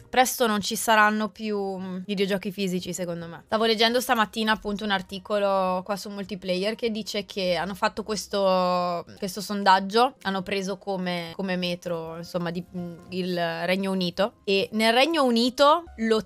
presto non ci saranno più videogiochi fisici, secondo me. Stavo leggendo stamattina appunto un articolo qua su Multiplayer che dice che hanno fatto questo sondaggio, hanno preso come metro, insomma, il Regno Unito, e nel Regno Unito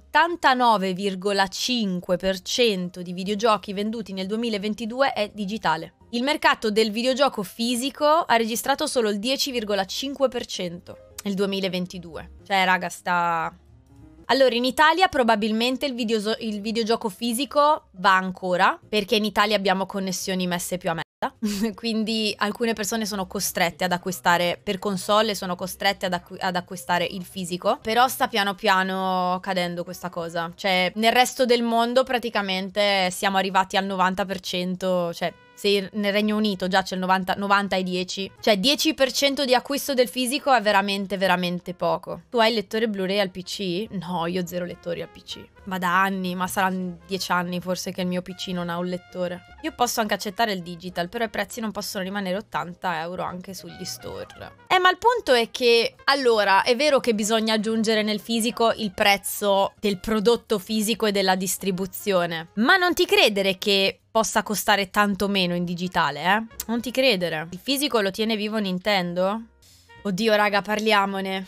l'89,5% di videogiochi venduti nel 2022 è digitale. Il mercato del videogioco fisico ha registrato solo il 10,5% nel 2022. Cioè, raga, sta... Allora, in Italia probabilmente il videogioco fisico va ancora, perché in Italia abbiamo connessioni messe più a merda. Quindi alcune persone sono costrette ad acquistare per console, sono costrette ad acquistare il fisico. Però sta piano piano cadendo questa cosa. Cioè, nel resto del mondo praticamente siamo arrivati al 90%, cioè... Se nel Regno Unito già c'è il 90 e 10, cioè 10% di acquisto del fisico è veramente, veramente poco. Tu hai il lettore Blu-ray al PC? No, io zero lettori al PC. Ma da anni, ma saranno 10 anni forse che il mio PC non ha un lettore. Io posso anche accettare il digital, però i prezzi non possono rimanere 80 euro anche sugli store. Ma il punto è che, allora, è vero che bisogna aggiungere nel fisico il prezzo del prodotto fisico e della distribuzione, ma non ti credere che possa costare tanto meno in digitale, eh? Non ti credere. Il fisico lo tiene vivo Nintendo? Oddio, raga, parliamone.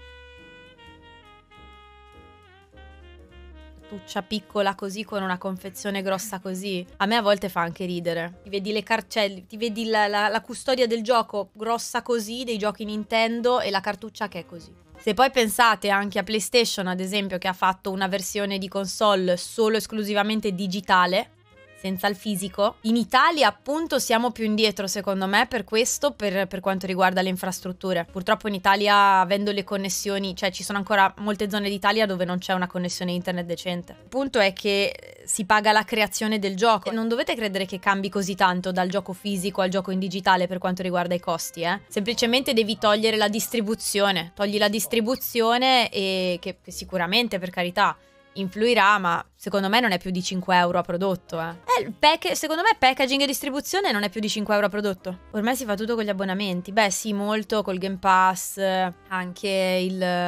Cartuccia piccola così con una confezione grossa così. A me a volte fa anche ridere. Ti vedi le carcelle, ti vedi la custodia del gioco grossa così, dei giochi Nintendo, e la cartuccia che è così. Se poi pensate anche a PlayStation, ad esempio, che ha fatto una versione di console solo esclusivamente digitale, senza il fisico, in Italia appunto siamo più indietro secondo me per questo, per quanto riguarda le infrastrutture. Purtroppo in Italia, avendo le connessioni, cioè ci sono ancora molte zone d'Italia dove non c'è una connessione internet decente. Il punto è che si paga la creazione del gioco. Non dovete credere che cambi così tanto dal gioco fisico al gioco in digitale per quanto riguarda i costi, eh. Semplicemente devi togliere la distribuzione. Togli la distribuzione, e che sicuramente, per carità, influirà, ma secondo me non è più di 5 euro a prodotto, secondo me packaging e distribuzione non è più di 5 euro a prodotto. Ormai si fa tutto con gli abbonamenti. Beh sì, molto col Game Pass, anche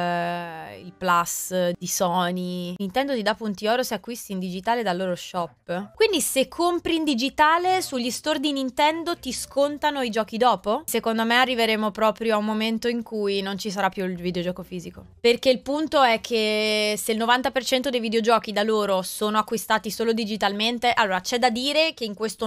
il Plus di Sony. Nintendo ti dà punti oro se acquisti in digitale dal loro shop. Quindi se compri in digitale sugli store di Nintendo ti scontano i giochi dopo? Secondo me arriveremo proprio a un momento in cui non ci sarà più il videogioco fisico. Perché il punto è che se il 90% dei videogiochi da loro sono acquistati solo digitalmente, allora c'è da dire che in questo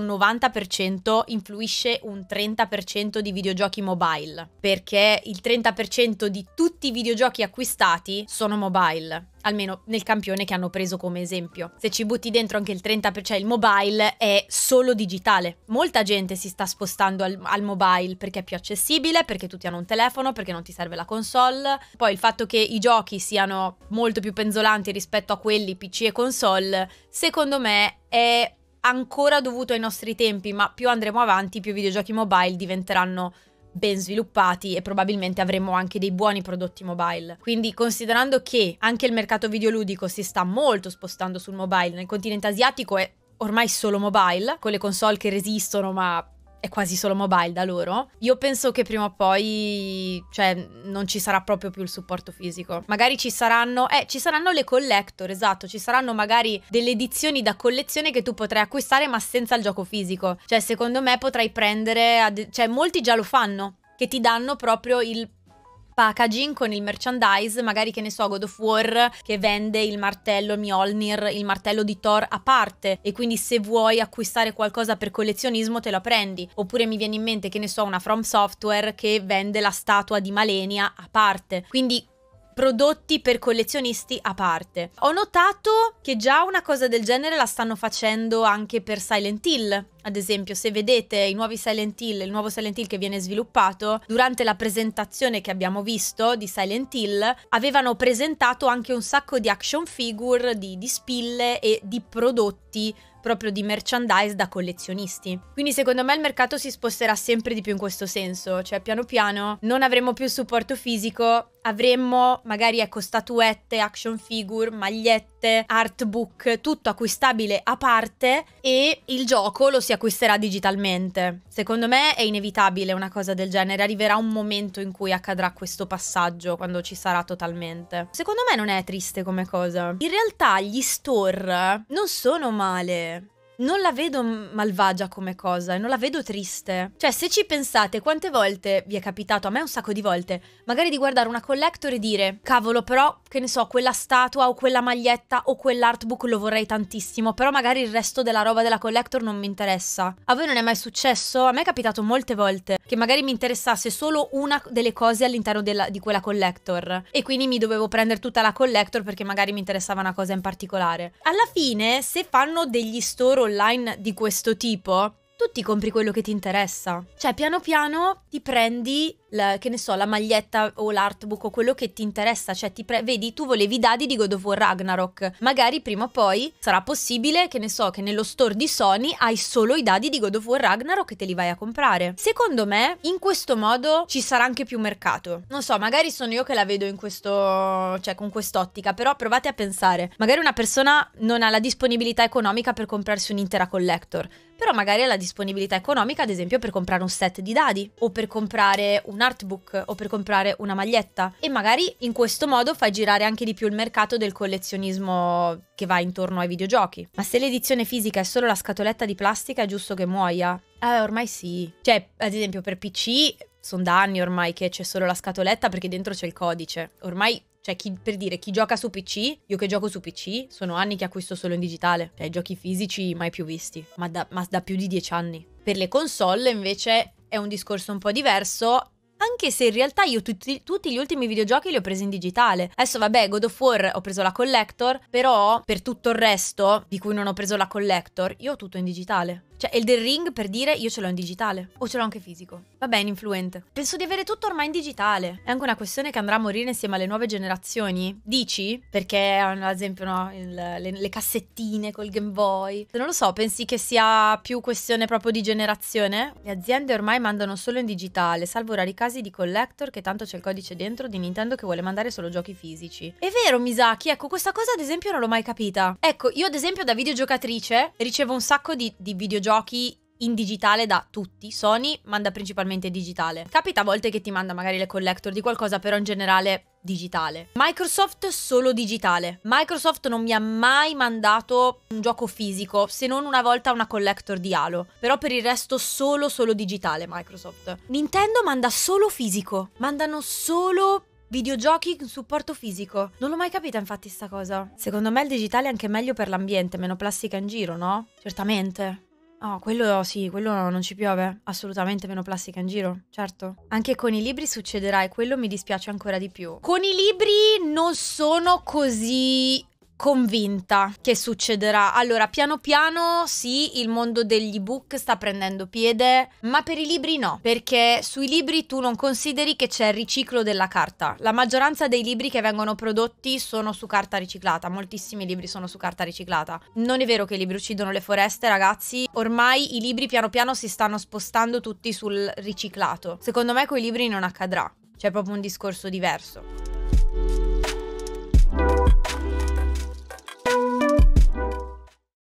90% influisce un 30% di videogiochi mobile, perché il 30% di tutti i videogiochi acquistati sono mobile, almeno nel campione che hanno preso come esempio. Se ci butti dentro anche il 30%, il mobile è solo digitale. Molta gente si sta spostando al mobile perché è più accessibile, perché tutti hanno un telefono, perché non ti serve la console. Poi il fatto che i giochi siano molto più penzolanti rispetto a quelli PC e console, secondo me è ancora dovuto ai nostri tempi, ma più andremo avanti, più i videogiochi mobile diventeranno ben sviluppati e probabilmente avremo anche dei buoni prodotti mobile. Quindi, considerando che anche il mercato videoludico si sta molto spostando sul mobile, nel continente asiatico è ormai solo mobile, con le console che resistono, ma è quasi solo mobile da loro, io penso che prima o poi, cioè, non ci sarà proprio più il supporto fisico. Magari ci saranno le collector, esatto, ci saranno magari delle edizioni da collezione che tu potrai acquistare ma senza il gioco fisico. Cioè, secondo me potrai prendere, cioè molti già lo fanno, che ti danno proprio il packaging con il merchandise, magari, che ne so, God of War che vende il martello Mjolnir, il martello di Thor a parte, e quindi se vuoi acquistare qualcosa per collezionismo te la prendi. Oppure mi viene in mente, che ne so, una From Software che vende la statua di Malenia a parte. Quindi prodotti per collezionisti a parte. Ho notato che già una cosa del genere la stanno facendo anche per Silent Hill. Ad esempio, se vedete i nuovi Silent Hill, il nuovo Silent Hill che viene sviluppato, durante la presentazione che abbiamo visto di Silent Hill, avevano presentato anche un sacco di action figure, di spille e di prodotti proprio di merchandise da collezionisti. Quindi secondo me il mercato si sposterà sempre di più in questo senso, cioè piano piano non avremo più il supporto fisico avremmo magari, ecco, statuette, action figure, magliette, artbook, tutto acquistabile a parte, e il gioco lo si acquisterà digitalmente. Secondo me è inevitabile una cosa del genere, arriverà un momento in cui accadrà questo passaggio, quando ci sarà totalmente. Secondo me non è triste come cosa. In realtà gli store non sono male. Non la vedo malvagia come cosa e non la vedo triste. Cioè, se ci pensate, quante volte vi è capitato, a me un sacco di volte, magari di guardare una collector e dire: cavolo, però, che ne so, quella statua o quella maglietta o quell'artbook lo vorrei tantissimo, però magari il resto della roba della collector non mi interessa. A voi non è mai successo? A me è capitato molte volte che magari mi interessasse solo una delle cose all'interno di quella collector e quindi mi dovevo prendere tutta la collector perché magari mi interessava una cosa in particolare. Alla fine, se fanno degli store online di questo tipo, tu ti compri quello che ti interessa. Cioè, piano piano ti prendi che ne so, la maglietta o l'artbook o quello che ti interessa. Cioè, vedi, tu volevi i dadi di God of War Ragnarok. Magari prima o poi sarà possibile, che ne so, che nello store di Sony hai solo i dadi di God of War Ragnarok e te li vai a comprare. Secondo me, in questo modo ci sarà anche più mercato. Non so, magari sono io che la vedo in questo, cioè con quest'ottica, però provate a pensare. Magari una persona non ha la disponibilità economica per comprarsi un'intera collector, però magari ha la disponibilità economica, ad esempio, per comprare un set di dadi, o per comprare un artbook, o per comprare una maglietta, e magari in questo modo fai girare anche di più il mercato del collezionismo che va intorno ai videogiochi. Ma se l'edizione fisica è solo la scatoletta di plastica, è giusto che muoia? Ormai sì. Cioè, ad esempio per PC sono da anni ormai che c'è solo la scatoletta perché dentro c'è il codice. Ormai, cioè, per dire, chi gioca su PC, io che gioco su PC, sono anni che acquisto solo in digitale. Cioè, i giochi fisici mai più visti, ma da più di 10 anni. Per le console, invece, è un discorso un po' diverso, anche se in realtà io tutti gli ultimi videogiochi li ho presi in digitale. Adesso, vabbè, God of War ho preso la collector, però per tutto il resto, di cui non ho preso la collector, io ho tutto in digitale. Cioè, Elden Ring, per dire, io ce l'ho in digitale. O ce l'ho anche fisico. Vabbè, in influente. Penso di avere tutto ormai in digitale. È anche una questione che andrà a morire insieme alle nuove generazioni. Dici? Perché, ad esempio, no, le cassettine col Game Boy. Non lo so, pensi che sia più questione proprio di generazione? Le aziende ormai mandano solo in digitale, salvo rari casi di collector che tanto c'è il codice dentro di Nintendo che vuole mandare solo giochi fisici. È vero, Misaki, ecco, questa cosa ad esempio non l'ho mai capita. Ecco, io ad esempio da videogiocatrice ricevo un sacco di videogiochi in digitale da tutti. Sony manda principalmente digitale. Capita a volte che ti manda magari le collector di qualcosa, però in generale digitale. Microsoft solo digitale. Microsoft non mi ha mai mandato un gioco fisico, se non una volta una collector di Halo. Però per il resto solo digitale Microsoft. Nintendo manda solo fisico. Mandano solo videogiochi in supporto fisico. Non l'ho mai capita infatti sta cosa. Secondo me il digitale è anche meglio per l'ambiente, meno plastica in giro, no? Certamente. Oh, quello sì, quello non ci piove. Assolutamente meno plastica in giro, certo. Anche con i libri succederà e quello mi dispiace ancora di più. Con i libri non sono così convinta che succederà. Allora, piano piano sì, il mondo degli ebook sta prendendo piede, ma per i libri no, perché sui libri tu non consideri che c'è il riciclo della carta. La maggioranza dei libri che vengono prodotti sono su carta riciclata, moltissimi libri sono su carta riciclata. Non è vero che i libri uccidono le foreste, ragazzi, ormai i libri piano piano si stanno spostando tutti sul riciclato. Secondo me coi libri non accadrà, c'è proprio un discorso diverso.